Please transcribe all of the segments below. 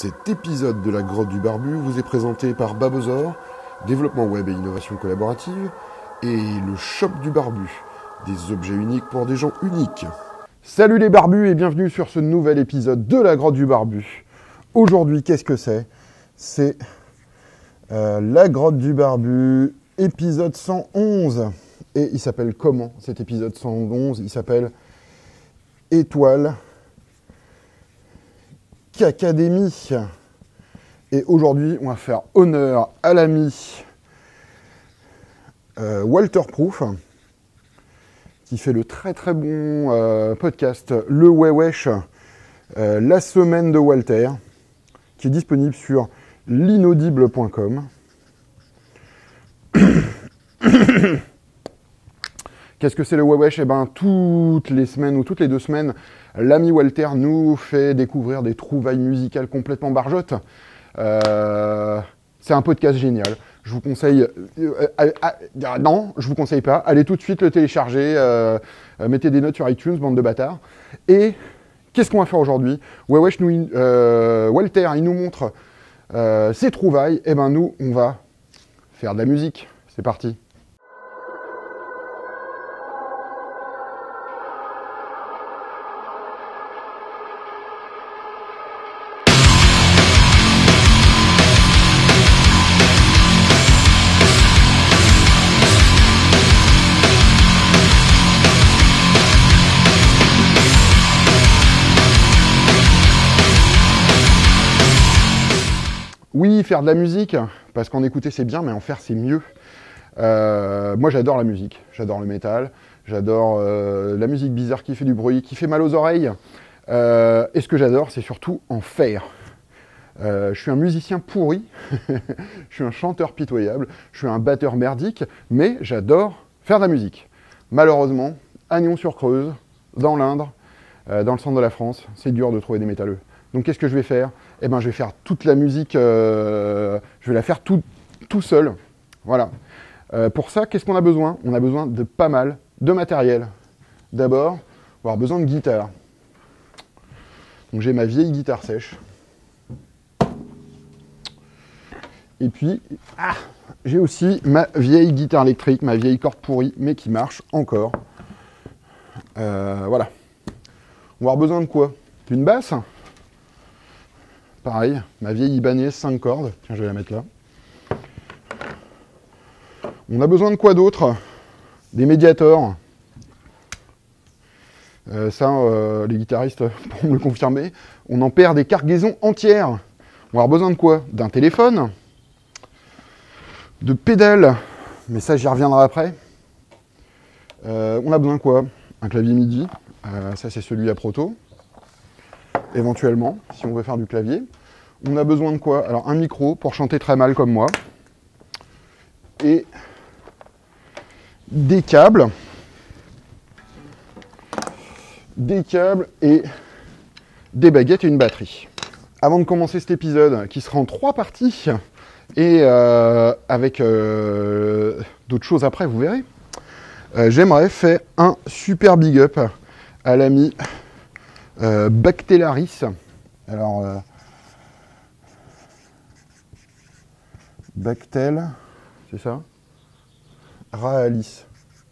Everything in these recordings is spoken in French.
Cet épisode de la Grotte du Barbu vous est présenté par Babozor, développement web et innovation collaborative, et le Shop du Barbu, des objets uniques pour des gens uniques. Salut les barbus et bienvenue sur ce nouvel épisode de la Grotte du Barbu. Aujourd'hui, qu'est-ce que c'est ? C'est la Grotte du Barbu, épisode 111. Et il s'appelle comment cet épisode 111 ? Il s'appelle Étoile Cacadémie. Et aujourd'hui, on va faire honneur à l'ami Walter Proof, qui fait le très très bon podcast Le Wesh, la semaine de Walter, qui est disponible sur l'inaudible.com. Qu'est-ce que c'est le Wesh ? Eh bien, toutes les semaines ou toutes les 2 semaines, l'ami Walter nous fait découvrir des trouvailles musicales complètement barjottes. C'est un podcast génial. Je vous conseille... non, je vous conseille pas. Allez tout de suite le télécharger. Mettez des notes sur iTunes, bande de bâtards. Et qu'est-ce qu'on va faire aujourd'hui ? Walter, il nous montre ses trouvailles. Et ben nous, on va faire de la musique. C'est parti. Oui, faire de la musique, parce qu'en écouter c'est bien, mais en faire c'est mieux. Moi j'adore la musique, j'adore le métal, j'adore la musique bizarre qui fait du bruit, qui fait mal aux oreilles. Et ce que j'adore, c'est surtout en faire. Je suis un musicien pourri, je suis un chanteur pitoyable, je suis un batteur merdique, mais j'adore faire de la musique. Malheureusement, à Nyon-sur-Creuse, dans l'Indre, dans le centre de la France, c'est dur de trouver des métalleux. Donc qu'est-ce que je vais faire ? Eh ben, je vais faire toute la musique, je vais la faire tout seul. Voilà. Pour ça, qu'est-ce qu'on a besoin ? On a besoin de pas mal de matériel. D'abord, on va avoir besoin de guitare. Donc j'ai ma vieille guitare sèche. Et puis, j'ai aussi ma vieille guitare électrique, ma vieille corde pourrie, mais qui marche encore. Voilà. On va avoir besoin de quoi ? D'une basse ? Pareil, ma vieille Ibanez 5 cordes. Tiens, je vais la mettre là. On a besoin de quoi d'autre ? Des médiators. Les guitaristes pourront me le confirmer. On en perd des cargaisons entières. On va avoir besoin de quoi ? D'un téléphone. De pédales. Mais ça, j'y reviendrai après. On a besoin de quoi ? Un clavier MIDI. Ça, c'est celui à Proto. Éventuellement, si on veut faire du clavier. On a besoin de quoi ? Alors, un micro pour chanter très mal comme moi. Et des câbles. Des câbles et des baguettes et une batterie. Avant de commencer cet épisode, qui sera en 3 parties, et avec d'autres choses après, vous verrez, j'aimerais faire un super big up à l'ami Bactellaris. Alors, Bactel, c'est ça ? Raalis.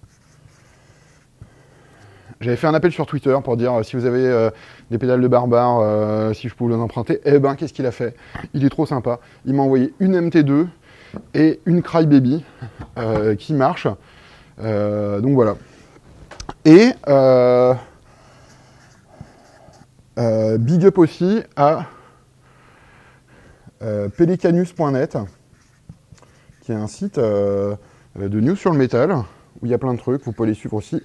J'avais fait un appel sur Twitter pour dire si vous avez des pédales de barbare, si je pouvais les emprunter. Eh ben, qu'est-ce qu'il a fait ? Il est trop sympa. Il m'a envoyé une MT2 et une Crybaby qui marche. Donc voilà. Et big up aussi à pelicanus.net, qui est un site de news sur le métal, où il y a plein de trucs. Vous pouvez les suivre aussi,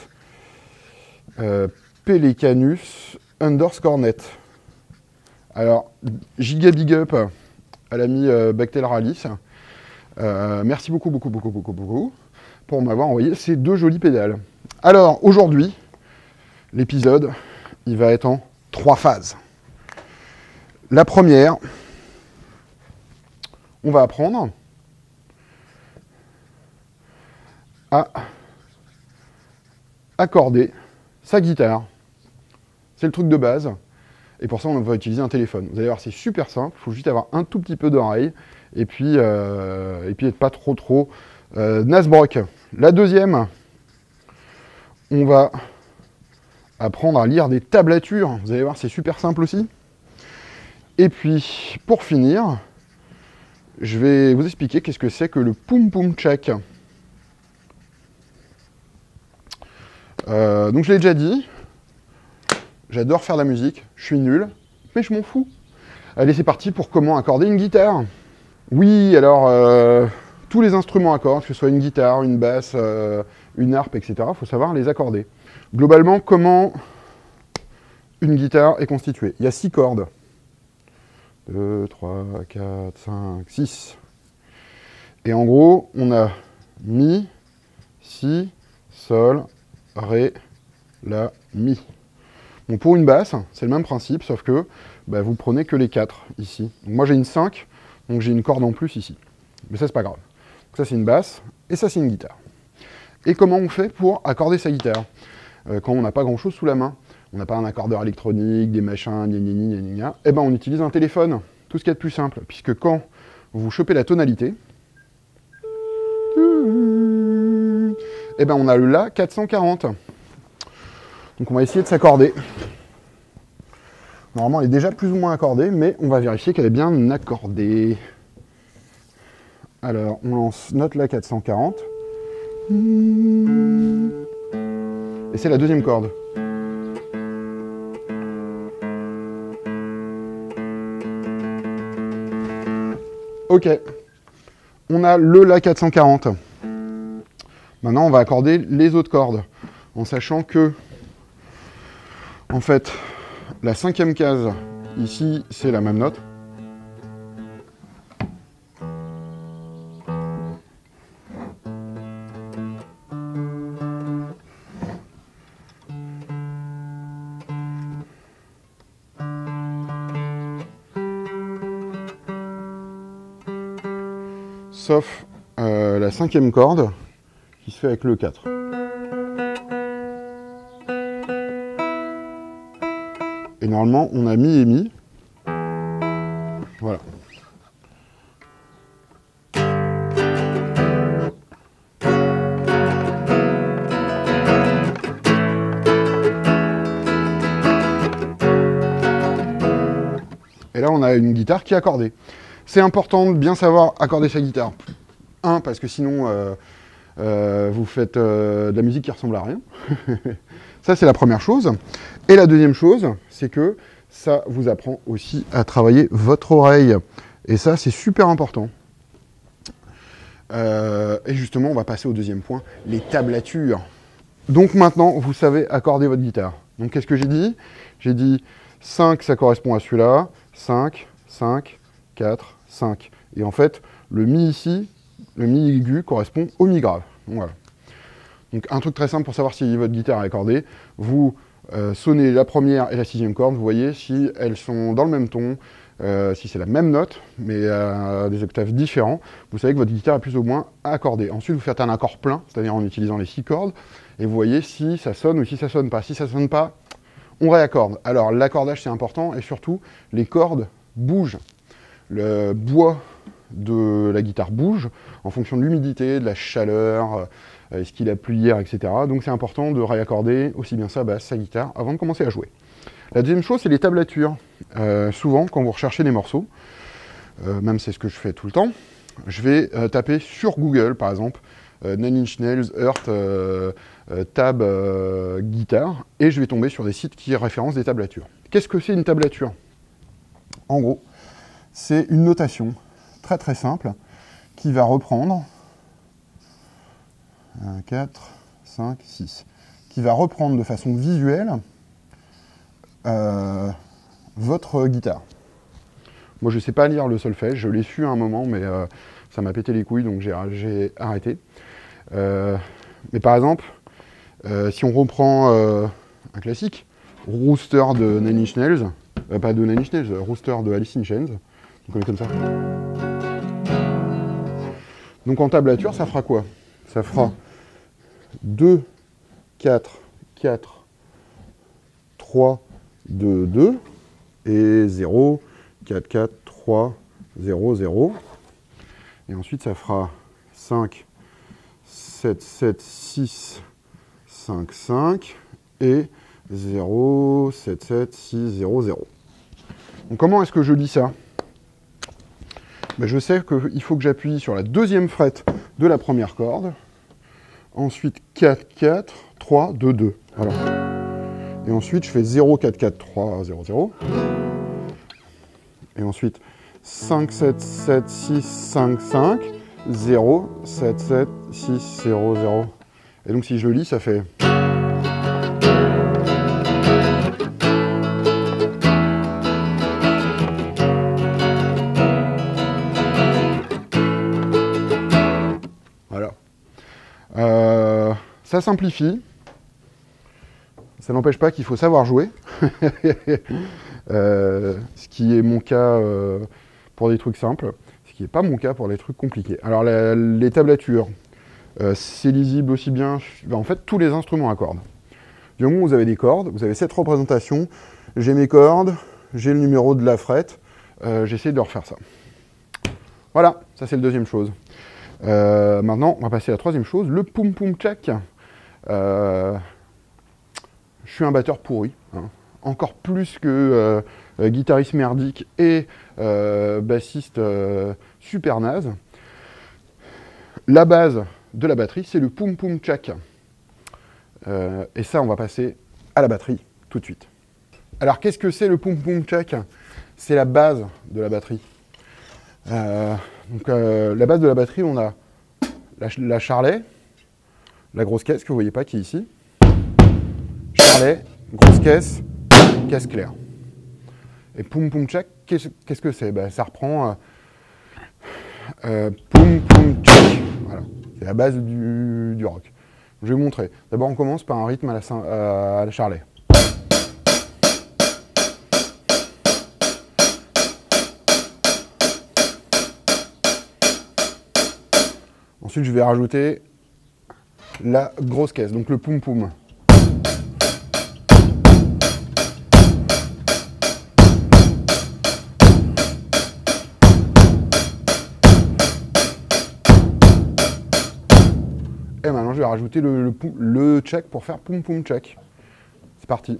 @pelicanus_net. Alors, giga big up à l'ami Bactel Ralis. Merci beaucoup pour m'avoir envoyé ces 2 jolies pédales. Alors, aujourd'hui, l'épisode, il va être en 3 phases. La première, on va apprendre à accorder sa guitare. C'est le truc de base. Et pour ça, on va utiliser un téléphone. Vous allez voir, c'est super simple. Il faut juste avoir un tout petit peu d'oreille. Et puis être pas trop nasbrock. La deuxième, on va apprendre à lire des tablatures. Vous allez voir, c'est super simple aussi. Et puis, pour finir, je vais vous expliquer qu'est-ce que c'est que le Poum Poum Check. Donc je l'ai déjà dit, j'adore faire de la musique, je suis nul, mais je m'en fous. Allez, c'est parti pour comment accorder une guitare. Oui, alors, tous les instruments à cordes, que ce soit une guitare, une basse, une harpe, etc., il faut savoir les accorder. Globalement, comment une guitare est constituée? Il y a 6 cordes. 2, 3, 4, 5, 6. Et en gros, on a Mi, Si, Sol, Ré, La, Mi. Bon, pour une basse, c'est le même principe, sauf que bah, vous prenez que les 4 ici. Donc moi j'ai une 5, donc j'ai une corde en plus ici. Mais ça, c'est pas grave. Donc ça, c'est une basse, et ça, c'est une guitare. Et comment on fait pour accorder sa guitare quand on n'a pas grand-chose sous la main? On n'a pas un accordeur électronique, des machins, eh ben on utilise un téléphone. Tout ce qu'il y a de plus simple, puisque quand vous chopez la tonalité, eh ben on a le La 440. Donc on va essayer de s'accorder. Normalement, elle est déjà plus ou moins accordée, mais on va vérifier qu'elle est bien accordée. Alors, on lance note La 440. Et c'est la deuxième corde. Ok. On a le La 440. Maintenant, on va accorder les autres cordes, en sachant que, en fait, la 5e case, ici, c'est la même note. Sauf la 5e corde, qui se fait avec le 4. Et normalement, on a Mi et Mi. Voilà. Et là, on a une guitare qui est accordée. C'est important de bien savoir accorder sa guitare. Un, parce que sinon, vous faites de la musique qui ressemble à rien. Ça, c'est la première chose. Et la deuxième chose, c'est que ça vous apprend aussi à travailler votre oreille. Et ça, c'est super important. Et justement, on va passer au deuxième point, les tablatures. Donc maintenant, vous savez accorder votre guitare. Donc qu'est-ce que j'ai dit? J'ai dit 5, ça correspond à celui-là. 5, 5, 4, 5. Et en fait, le Mi ici, le Mi aigu correspond au Mi grave. Donc, voilà. Donc un truc très simple pour savoir si votre guitare est accordée, vous sonnez la première et la 6e corde, vous voyez si elles sont dans le même ton, si c'est la même note, mais à des octaves différents, vous savez que votre guitare est plus ou moins accordée. Ensuite, vous faites un accord plein, c'est-à-dire en utilisant les 6 cordes, et vous voyez si ça sonne ou si ça sonne pas. Si ça sonne pas, on réaccorde. Alors l'accordage c'est important, et surtout, les cordes bougent. Le bois de la guitare bouge en fonction de l'humidité, de la chaleur, est-ce qu'il a plu hier, etc. Donc c'est important de réaccorder aussi bien sa basse, sa guitare, avant de commencer à jouer. La deuxième chose, c'est les tablatures. Souvent, quand vous recherchez des morceaux, même c'est ce que je fais tout le temps, je vais taper sur Google, par exemple, Nine Inch Nails, Earth, tab, guitare, et je vais tomber sur des sites qui référencent des tablatures. Qu'est-ce que c'est une tablature? En gros, c'est une notation très très simple qui va reprendre 1, 4, 5, 6, qui va reprendre de façon visuelle votre guitare. Moi, je ne sais pas lire le solfège, je l'ai su à un moment, mais ça m'a pété les couilles, donc j'ai arrêté. Mais par exemple, si on reprend un classique, Rooster de Nine Inch Nails, pas de Nine Inch Nails, Rooster de Alice in Chains, donc on est comme ça. Donc en tablature, ça fera quoi? Ça fera 2, 4, 4, 3, 2, 2, et 0, 4, 4, 3, 0, 0. Et ensuite, ça fera 5, 7, 7, 6, 5, 5 et 0, 7, 7, 6, 0, 0. Donc comment est-ce que je lis ça? Ben, je sais qu'il faut que j'appuie sur la deuxième frette de la première corde. Ensuite 4, 4, 3, 2, 2. Voilà. Et ensuite je fais 0, 4, 4, 3, 0, 0. Et ensuite 5, 7, 7, 6, 5, 5, 0, 7, 7, 6, 0, 0. Et donc si je lis, ça fait... Voilà. Ça simplifie. Ça n'empêche pas qu'il faut savoir jouer. Ce qui est mon cas pour des trucs simples, ce qui n'est pas mon cas pour les trucs compliqués. Alors les tablatures, c'est lisible aussi bien, en fait tous les instruments à cordes. Du moment où vous avez des cordes, vous avez cette représentation, j'ai mes cordes, j'ai le numéro de la frette, j'essaie de refaire ça. Voilà, ça c'est la deuxième chose. Maintenant, on va passer à la troisième chose, le poum poum tchak. Je suis un batteur pourri, hein. Encore plus que guitariste merdique et bassiste super naze. La base de la batterie, c'est le poum poum tchak. Et ça, on va passer à la batterie tout de suite. Alors, qu'est-ce que c'est le poum poum tchak? C'est la base de la batterie. La base de la batterie, on a la charlet, la grosse caisse que vous voyez pas qui est ici. Charlet, grosse caisse, caisse claire. Et poum poum tchak, qu'est-ce que c'est? Ben, ça reprend poum poum tchak. Voilà, c'est la base du rock. Je vais vous montrer. D'abord, on commence par un rythme à la charlet. Ensuite, je vais rajouter la grosse caisse, donc le poum poum. Et maintenant, je vais rajouter le tchak pour faire poum poum tchak. C'est parti.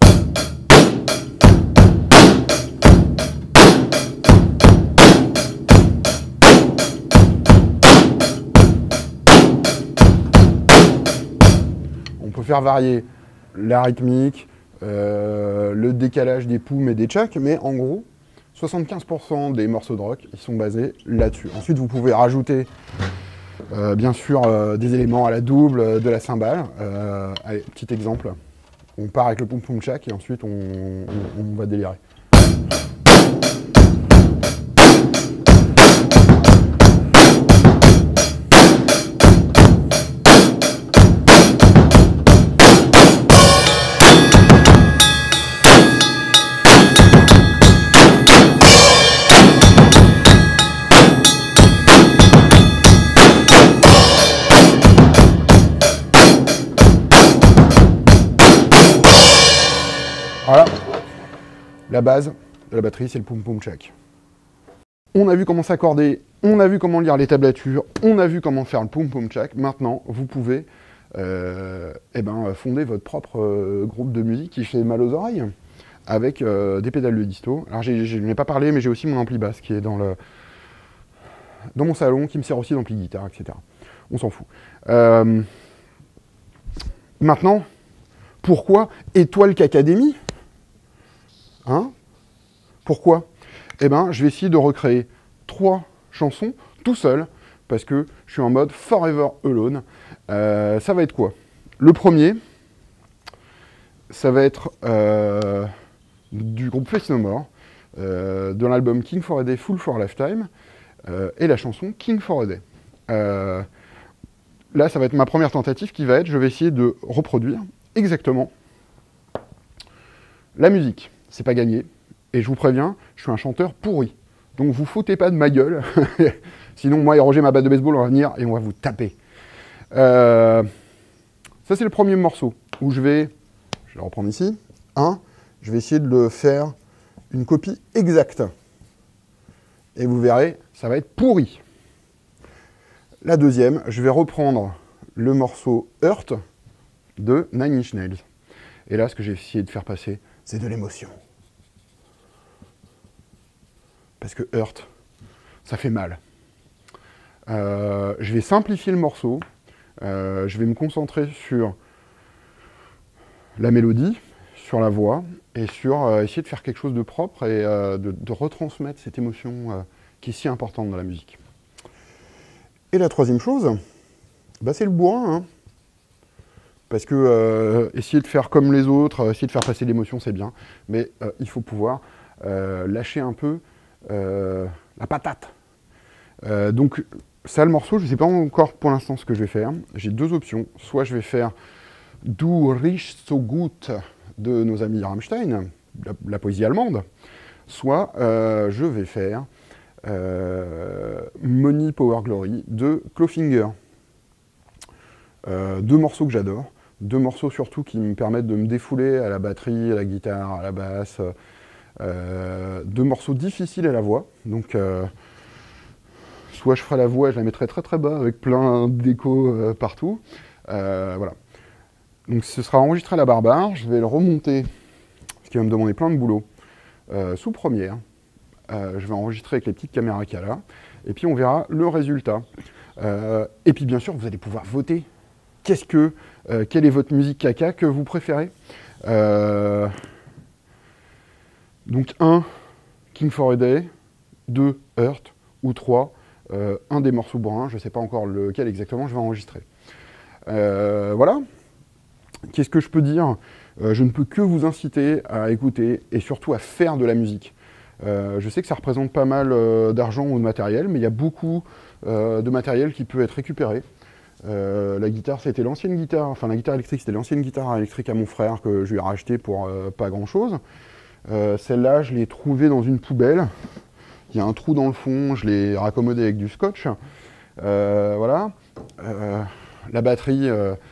On peut faire varier la rythmique, le décalage des poums et des tchaks, mais en gros, 75% des morceaux de rock, ils sont basés là-dessus. Ensuite, vous pouvez rajouter, bien sûr, des éléments à la double, de la cymbale. Allez, petit exemple. On part avec le poum poum tchak et ensuite on va délirer. Voilà, la base de la batterie, c'est le poum poum tchak. On a vu comment s'accorder, on a vu comment lire les tablatures, on a vu comment faire le poum poum tchak. Maintenant, vous pouvez fonder votre propre groupe de musique qui fait mal aux oreilles avec des pédales de disto. Alors, je n'en ai pas parlé, mais j'ai aussi mon ampli basse qui est dans mon salon, qui me sert aussi d'ampli guitare, etc. On s'en fout. Maintenant, pourquoi Étoile Academy? Hein? Pourquoi? Eh ben, je vais essayer de recréer 3 chansons tout seul, parce que je suis en mode Forever Alone. Ça va être quoi? Le premier, ça va être du groupe Faith No More, de l'album King for a Day, Fool for a Lifetime, et la chanson King for a Day. Là, ça va être ma première tentative qui va être, je vais essayer de reproduire exactement la musique. C'est pas gagné. Et je vous préviens, je suis un chanteur pourri. Donc vous foutez pas de ma gueule. Sinon, moi et Roger, ma batte de baseball, on va venir et on va vous taper. Ça, c'est le premier morceau où je vais le reprendre ici. Je vais essayer de le faire une copie exacte. Et vous verrez, ça va être pourri. La deuxième, je vais reprendre le morceau Hurt de Nine Inch Nails. Et là, ce que j'ai essayé de faire passer, c'est de l'émotion. Parce que Hurt, ça fait mal. Je vais simplifier le morceau. Je vais me concentrer sur la mélodie, sur la voix, et sur essayer de faire quelque chose de propre et de retransmettre cette émotion qui est si importante dans la musique. Et la troisième chose, bah, c'est le bourrin. Hein. Parce que essayer de faire comme les autres, essayer de faire passer l'émotion, c'est bien. Mais il faut pouvoir lâcher un peu la patate. Donc ça, le morceau, je ne sais pas encore pour l'instant ce que je vais faire. J'ai deux options. Soit je vais faire Du riechst so gut de nos amis Rammstein, la poésie allemande. Soit je vais faire Money Power Glory de Clawfinger. Deux morceaux que j'adore. Deux morceaux surtout qui me permettent de me défouler à la batterie, à la guitare, à la basse. Deux morceaux difficiles à la voix. Donc soit je ferai la voix et je la mettrai très très bas avec plein d'échos partout. Voilà. Donc ce sera enregistré à la Barbare. Je vais le remonter, ce qui va me demander plein de boulot, sous Première. Je vais enregistrer avec les petites caméras qu'il y a là. Et puis on verra le résultat. Et puis bien sûr, vous allez pouvoir voter. Quelle est votre musique caca que vous préférez? Donc 1, King for a Day, 2, Hurt, ou 3, un des morceaux bruns, je ne sais pas encore lequel exactement, je vais enregistrer. Voilà. Qu'est-ce que je peux dire? Je ne peux que vous inciter à écouter et surtout à faire de la musique. Je sais que ça représente pas mal d'argent ou de matériel, mais il y a beaucoup de matériel qui peut être récupéré. La guitare, c'était l'ancienne guitare, enfin la guitare électrique, c'était l'ancienne guitare électrique à mon frère que je lui ai racheté pour pas grand-chose. Celle-là, je l'ai trouvée dans une poubelle. Il y a un trou dans le fond, je l'ai raccommodée avec du scotch. Voilà. La batterie,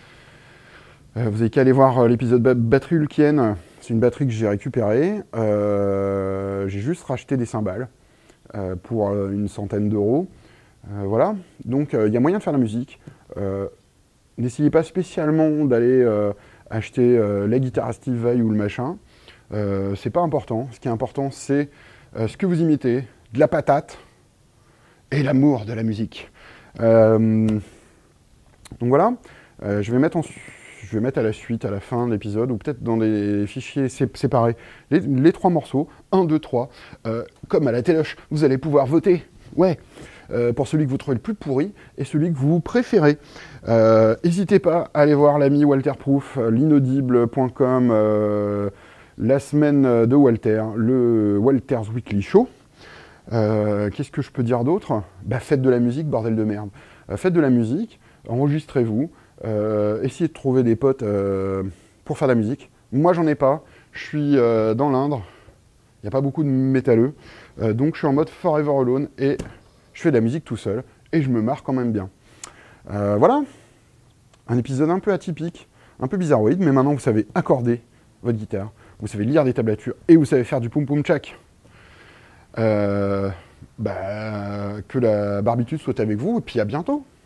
vous avez qu'à aller voir l'épisode batterie Ulkienne. C'est une batterie que j'ai récupérée. J'ai juste racheté des cymbales pour une centaine d'euros. Voilà. Donc il y a moyen de faire de la musique. N'essayez pas spécialement d'aller acheter la guitare à Steve Vai ou le machin. C'est pas important. Ce qui est important, c'est ce que vous imitez, de la patate et l'amour de la musique. Donc voilà. Je vais mettre à la suite, à la fin de l'épisode, ou peut-être dans des fichiers séparés, les trois morceaux, 1, 2, 3. Comme à la téloche, vous allez pouvoir voter. Ouais. Pour celui que vous trouvez le plus pourri et celui que vous préférez. N'hésitez pas à aller voir l'ami Walter Proof, l'inaudible.com, la semaine de Walter, le Walter's Weekly Show. Qu'est-ce que je peux dire d'autre? Faites de la musique, bordel de merde. Faites de la musique, enregistrez-vous, essayez de trouver des potes pour faire de la musique. Moi, j'en ai pas. Je suis dans l'Indre. Il n'y a pas beaucoup de métalleux. Donc, je suis en mode Forever Alone et je fais de la musique tout seul et je me marre quand même bien. Voilà, un épisode un peu atypique, un peu bizarroïde, mais maintenant vous savez accorder votre guitare, vous savez lire des tablatures et vous savez faire du poum poum tchak. Que la barbitude soit avec vous et puis à bientôt.